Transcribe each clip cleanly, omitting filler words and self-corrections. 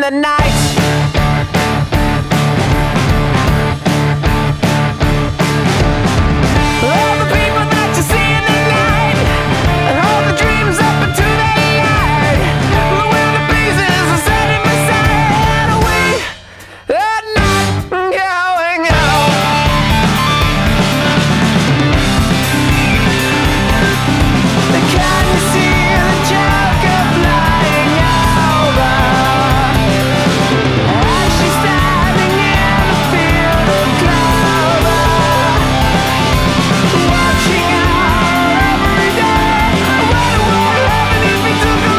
the night. All the people that you see in the night, and all the dreams up into the light. The way the pieces are setting beside, we are not going home. Can you see the Joker flying over? And she's standing in a field of clover, watching our every day. What would happen if we took her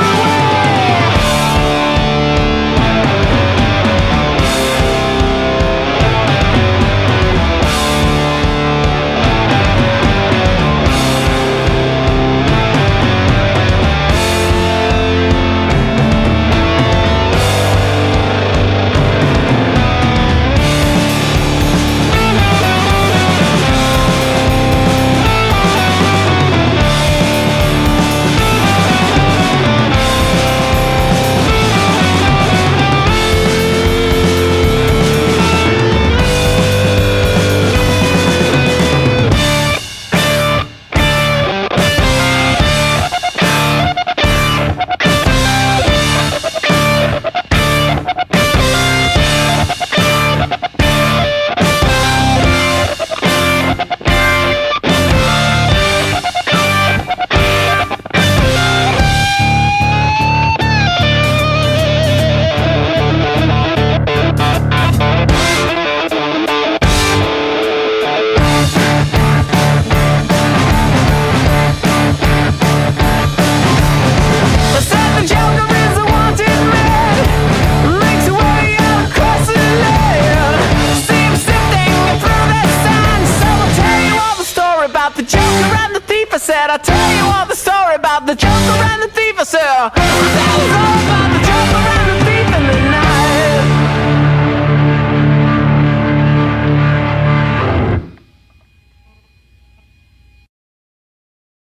the Joker and the thief? I said, I'll tell you all the story about the Joker and the thief. I said,